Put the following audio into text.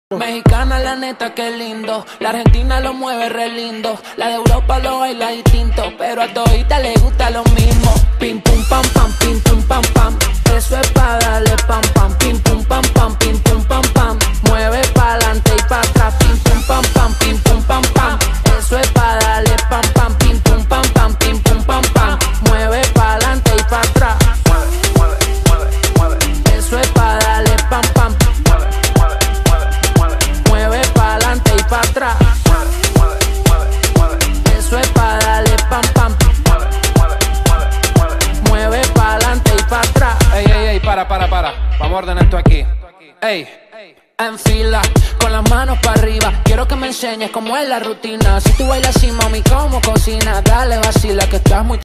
Mexicana, la neta, qué lindo. La Argentina lo mueve re lindo. La de Europa lo baila distinto, pero a todita le gusta lo mismo. Pim pum pam pam, pim pum pam pam. Eso es pa' darle pam pam. Pim pum pam pam, pim pum pam pam. Mueve pa'lante y pa' atrás. Pim pum pam pam, pim pum pam pam. Eso es pa' darle pam pam. Pim pum pam pam, pim pum pam pam. Mueve pa'lante y pa' atrás. Eso es pa' darle pam pam. Mueve pa'lante y pa' atrás. Eso es pa' darle pam pam. Mueve pa'lante y pa' atrás. Ey, ey, ey, para. Vamos a ordenar esto aquí. Ey. En fila, con las manos para arriba. Quiero que me enseñes cómo es la rutina. Si tú bailas así, mami, cómo cocina. Dale, vacila, que estás muy